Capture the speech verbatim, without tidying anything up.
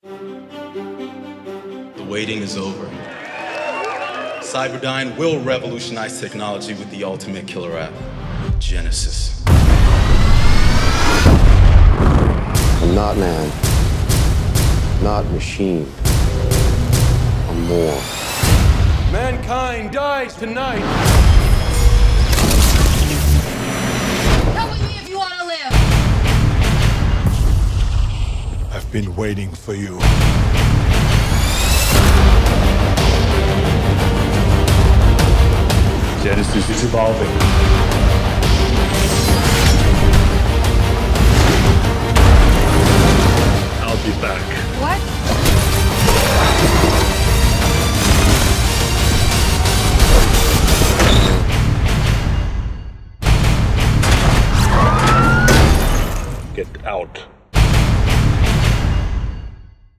The waiting is over. Cyberdyne will revolutionize technology with the ultimate killer app, Genesis. I'm not man, not machine. I'm more. Mankind dies tonight. Come with me if you want to live. I've been waiting for you. Genesis is evolving. I'll be back.